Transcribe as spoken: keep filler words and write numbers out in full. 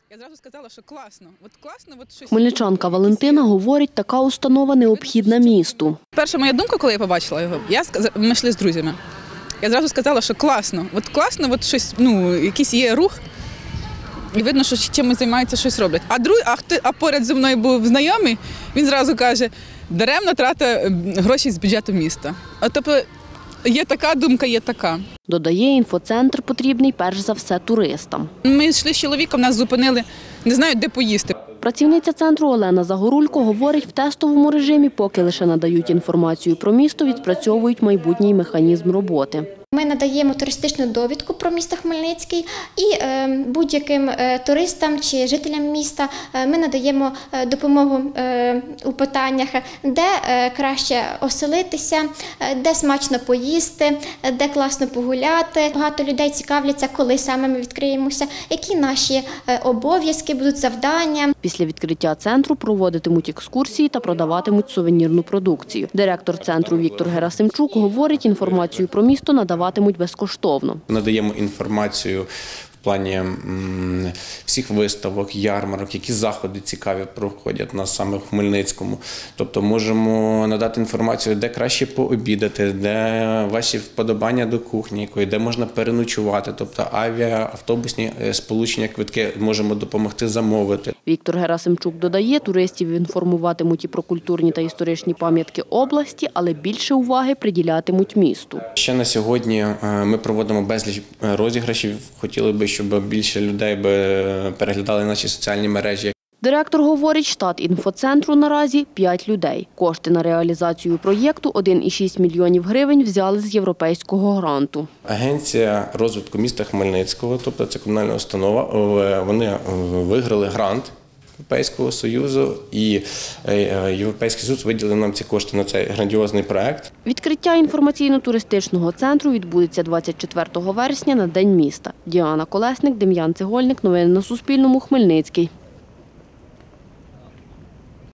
Я зразу сказала, що класно. От класно, от щось. Хмельничанка Валентина говорить, така установа необхідна місту. Перша моя думка, коли я побачила його, я сказ... ми йшли з друзями. Я зразу сказала, що класно. От класно, от щось, ну, якийсь є рух. І видно, що чимось займаються, щось роблять. А друг, а, хто, а поряд зі мною був знайомий, він зразу каже, даремно трата гроші з бюджету міста. А тобто є така думка, є така. Додає, інфоцентр потрібний перш за все туристам. Ми йшли з чоловіком, нас зупинили, не знаю, де поїсти. Працівниця центру Олена Загорулько говорить, в тестовому режимі, поки лише надають інформацію про місто, відпрацьовують майбутній механізм роботи. Ми надаємо туристичну довідку про місто Хмельницький і е, будь-яким е, туристам чи жителям міста е, ми надаємо е, допомогу е, у питаннях, де е, краще оселитися, е, де смачно поїсти, е, де класно погуляти. Багато людей цікавляться, коли саме ми відкриємося, які наші е, обов'язки будуть, завдання. Після відкриття центру проводитимуть екскурсії та продаватимуть сувенірну продукцію. Директор центру Віктор Герасимчук говорить, інформацію про місто надаватимуть безкоштовно. Надаємо інформацію в плані всіх виставок, ярмарок, які заходи цікаві проходять у нас саме в Хмельницькому. Тобто можемо надати інформацію, де краще пообідати, де ваші вподобання до кухні, де можна переночувати. Тобто авіа, автобусні сполучення, квитки можемо допомогти замовити. Віктор Герасимчук додає, туристів інформуватимуть і про культурні та історичні пам'ятки області, але більше уваги приділятимуть місту. Ще на сьогодні ми проводимо безліч розіграшів. Хотіли би, щоб більше людей переглядали наші соціальні мережі. Директор говорить, штат інфоцентру наразі – п'ять людей. Кошти на реалізацію проєкту – один і шість мільйонів гривень взяли з європейського гранту. Агенція розвитку міста Хмельницького, тобто це комунальна установа, вони виграли грант Європейського Союзу, і Європейський Союз виділив нам ці кошти на цей грандіозний проект. Відкриття інформаційно-туристичного центру відбудеться двадцять четвертого вересня на День міста. Діана Колесник, Дем'ян Цегольник. Новини на Суспільному. Хмельницький.